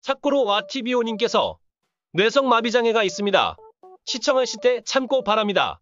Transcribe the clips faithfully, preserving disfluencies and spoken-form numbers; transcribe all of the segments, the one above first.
참고로 와티비오님께서 뇌성마비장애가 있습니다. 시청하실 때 참고 바랍니다.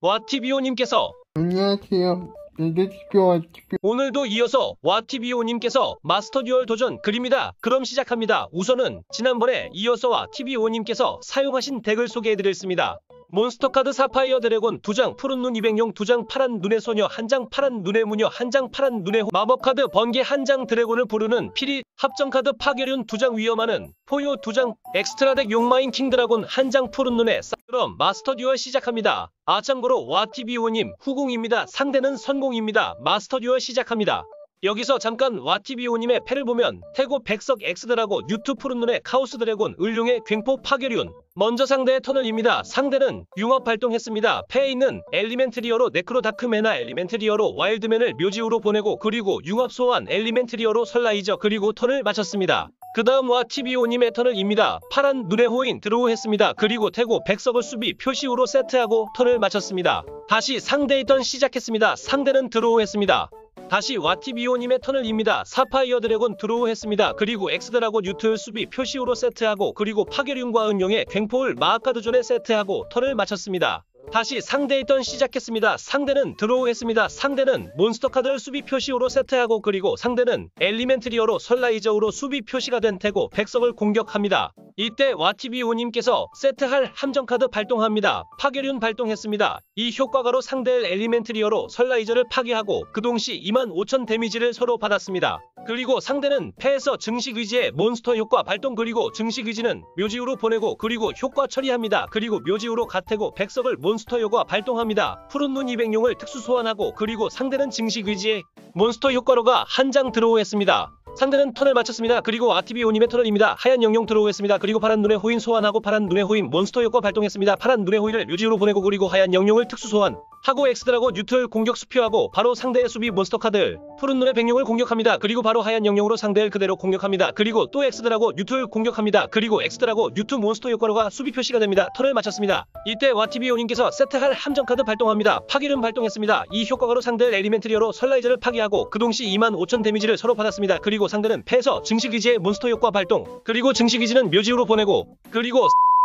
와티비오님께서 안녕하세요. 내려주십시오. 와주십시오. 오늘도 이어서 와티비오님께서 마스터 듀얼 도전 그립니다. 그럼 시작합니다. 우선은 지난번에 이어서 와티비오님께서 사용하신 덱을 소개해드렸습니다. 몬스터카드 사파이어 드래곤 두 장, 푸른 눈 이백용 두 장, 파란 눈의 소녀 한 장, 파란 눈의 무녀 한 장, 파란 눈의 호 마법카드 번개 한 장, 드래곤을 부르는 피리 합정카드 파괴륜 두 장, 위험하는 포효 두 장, 엑스트라덱 용마인 킹드라곤 한 장, 푸른 눈의 싸. 그럼 마스터 듀얼 시작합니다. 아 참고로 와티비오님 후궁입니다. 상대는 선공입니다. 마스터 듀얼 시작합니다. 여기서 잠깐 와티비오님의 패를 보면 태고 백석 엑스드라고 뉴트 푸른 눈의 카오스 드래곤 을룡의 괭포 파괴륜 먼저 상대의 턴을입니다. 상대는 융합 발동했습니다. 패에 있는 엘리멘트리어로 네크로 다크메나 엘리멘트리어로 와일드맨을 묘지우로 보내고 그리고 융합 소환 엘리멘트리어로 설라이저 그리고 턴을 마쳤습니다. 그 다음 와티비오님의 턴을입니다. 파란 눈의 호인 드로우 했습니다. 그리고 태고 백석을 수비 표시우로 세트하고 턴을 마쳤습니다. 다시 상대의 턴 시작했습니다. 상대는 드로우 했습니다. 다시 와티비오님의 턴을입니다. 사파이어 드래곤 드로우 했습니다. 그리고 엑스드라고 뉴트 수비 표시우로 세트하고 그리고 파괴륜과 은용의 괭포을 마하카드존에 세트하고 턴을 마쳤습니다. 다시 상대의 턴 시작했습니다. 상대는 드로우 했습니다. 상대는 몬스터 카드를 수비 표시우로 세트하고 그리고 상대는 엘리멘트리어로 설라이저우로 수비 표시가 된 태고 백석을 공격합니다. 이때 와티비오님께서 세트할 함정카드 발동합니다. 파괴륜 발동했습니다. 이 효과가로 상대의 엘리멘트리어로 설라이저를 파괴하고 그 동시 이만 오천 데미지를 서로 받았습니다. 그리고 상대는 패에서 증식의지의 몬스터 효과 발동 그리고 증식의지는 묘지우로 보내고 그리고 효과 처리합니다. 그리고 묘지우로 가태고 백석을 몬스터 효과 발동합니다. 푸른 눈 이백용을 특수 소환하고 그리고 상대는 증식의지의 몬스터 효과로가 한 장 드로우했습니다. 상대는 턴을 마쳤습니다. 그리고 와티비오님의 턴을입니다. 하얀 영용 드로우했습니다. 그리고 파란 눈의 호인 소환하고 파란 눈의 호인 몬스터 효과 발동했습니다. 파란 눈의 호인을 묘지우로 보내고 그리고 하얀 영용을 특수 소환 하고 엑스드라고 뉴트를 공격 수표하고 바로 상대의 수비 몬스터 카드 푸른 눈의 백룡을 공격합니다. 그리고 바로 하얀 영용으로 상대를 그대로 공격합니다. 그리고 또 엑스드라고 뉴트를 공격합니다. 그리고 엑스드라고 뉴트 몬스터 효과로가 수비 표시가 됩니다. 턴을 마쳤습니다. 이때 와티비오님께서 세트할 함정카드 발동합니다. 파괴륜 발동했습니다. 이 효과로 상대의 엘리멘트리어로 설라이저를 파괴하고 그 동시 이만 오천 데미지를 서로 받았습니다. 그리고 상대는 패에서 증식의지의 몬스터 효과 발동 그리고 증식의지는 묘지우로 보내고 그리고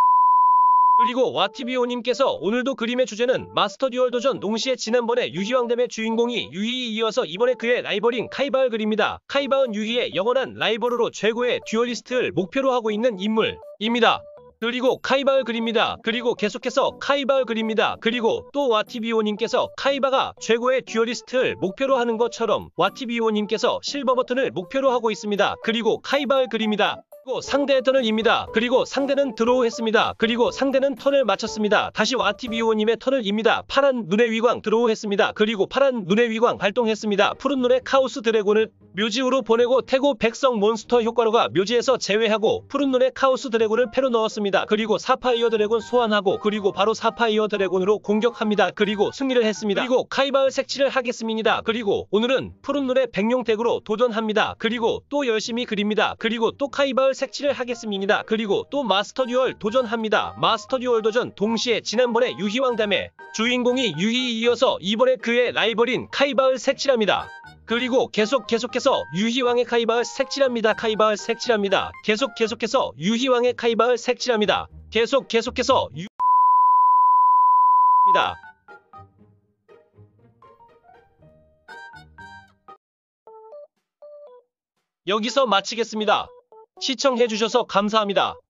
그리고 와티비오님께서 오늘도 그림의 주제는 마스터 듀얼 도전 동시에 지난번에 유희왕댐의 주인공이 유희에 이어서 이번에 그의 라이벌인 카이바을 그립니다. 카이바은 유희의 영원한 라이벌으로 최고의 듀얼리스트를 목표로 하고 있는 인물입니다. 그리고 카이바을 그립니다. 그리고 계속해서 카이바을 그립니다. 그리고 또 와티비오님께서 카이바가 최고의 듀얼리스트를 목표로 하는 것처럼 와티비오님께서 실버 버튼을 목표로 하고 있습니다. 그리고 카이바을 그립니다. 그리고 상대의 턴을입니다. 그리고 상대는 드로우 했습니다. 그리고 상대는 턴을 마쳤습니다. 다시 와티비오님의 턴을입니다. 파란 눈의 위광 드로우 했습니다. 그리고 파란 눈의 위광 발동했습니다. 푸른 눈의 카오스 드래곤을 묘지우로 보내고 태고 백석 몬스터 효과로가 묘지에서 제외하고 푸른 눈의 카오스 드래곤을 패로 넣었습니다. 그리고 사파이어 드래곤 소환하고 그리고 바로 사파이어 드래곤으로 공격합니다. 그리고 승리를 했습니다. 그리고 카이바을 색칠을 하겠습니다. 그리고 오늘은 푸른 눈의 백룡 덱으로 도전합니다. 그리고 또 열심히 그립니다. 그리고 또 카이바을 색칠을 하겠습니다. 그리고 또 마스터 듀얼 도전합니다. 마스터 듀얼 도전 동시에 지난번에 유희왕담의 주인공이 유희에 이어서 이번에 그의 라이벌인 카이바을 색칠합니다. 그리고 계속 계속해서 유희왕의 카이바을 색칠합니다. 카이바을 색칠합니다. 계속 계속해서 유희왕의 카이바을 색칠합니다. 계속 계속해서 유... 입니다. 여기서 마치겠습니다. 시청해주셔서 감사합니다.